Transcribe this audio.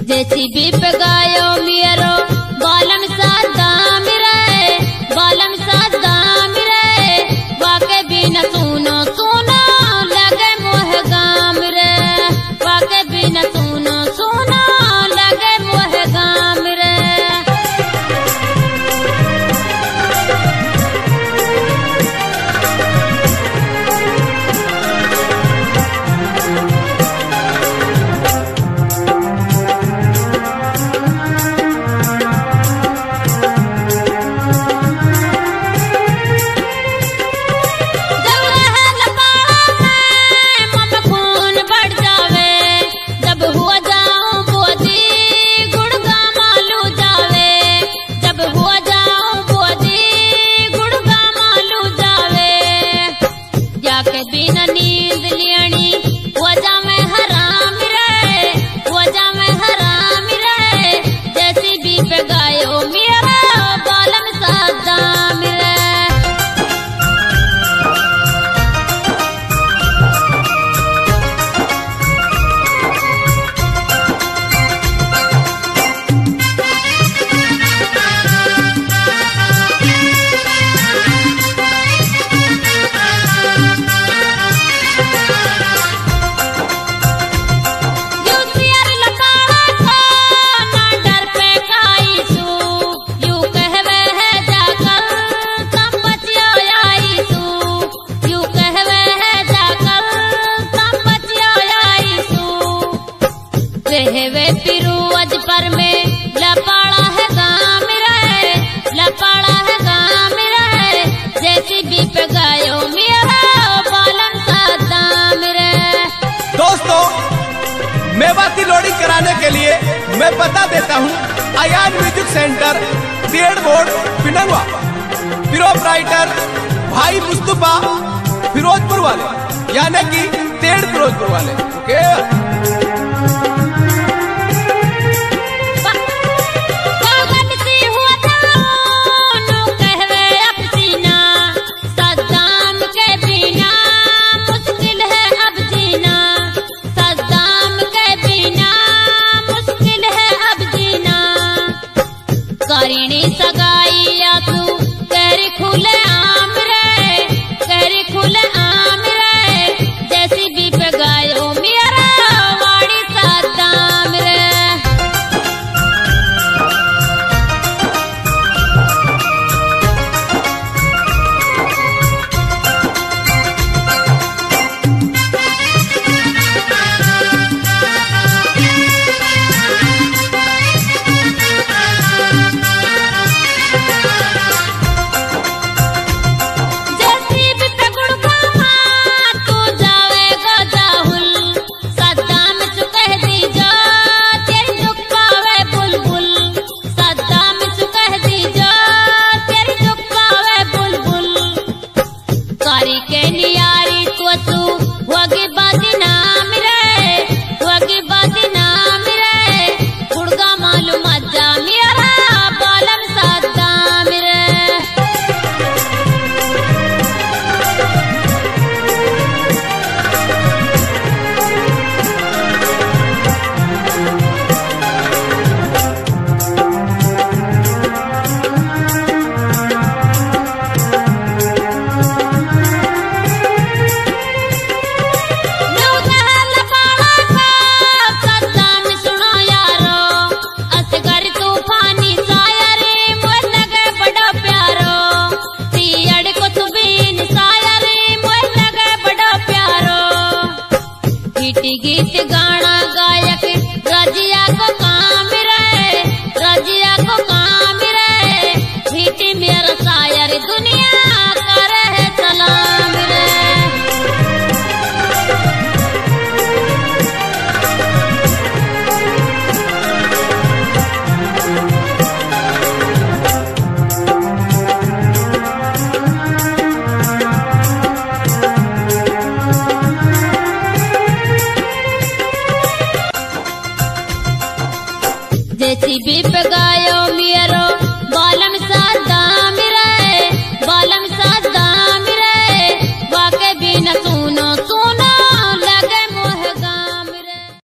JCB पे गायो मेरो बालम सादाम रे, बालम सादाम रे, वाके बिना सुनो सुनो लगे मोह गाम रे, वाके बिना सुनो सुनो लगे मोह गाम रे। बिना नींद लियानी वजह में हराम रे, वजह में हराम रे, जेसीबी पे गायो मेरा बालम सादाम रे। वे पिरुवज पर में लपाड़ा है गाम रे, लपाड़ा है गाम रे, जेसीबी पे गायो मेरा बालम सादाम रे। दोस्तों, मेवाती लोडिंग कराने के लिए मैं बता देता हूँ, अयान म्यूजिक सेंटर तेड़ बोर्ड पिनंगवा, प्रोपराइटर भाई मुस्तफा फिरोजपुर वाले, यानी कि तेड़ फिरोजपुर वाले। ओके, करीनी सगाई या तू तेरी खुले आम रे, तेरी खुले आम रे, जेसीबी पे गायो मेरा वाड़ी सादाम रे। गीत गाना गायक रजिया को काम रे, रजिया को काम रे, भीटी मेरा शायर दुनिया करे है सलाम रे। जेसीबी पे गायो मेरा